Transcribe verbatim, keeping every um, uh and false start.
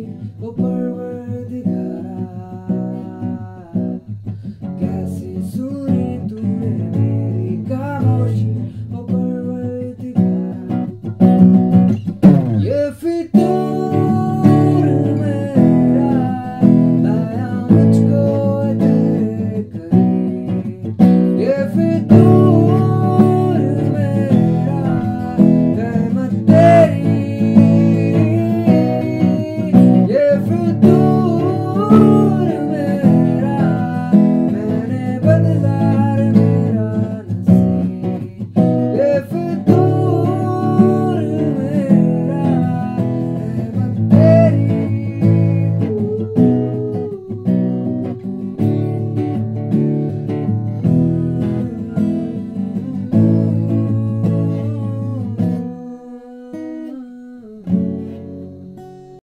ओ परवरदिगारा, कैसे सुनी तूने मेरी खामोशी ओ परवरदिगारा। ये फितूर मेरा लाया मुझको तेरे करीब, ये फितूर मेरा रहमत तेरी, ये फितूर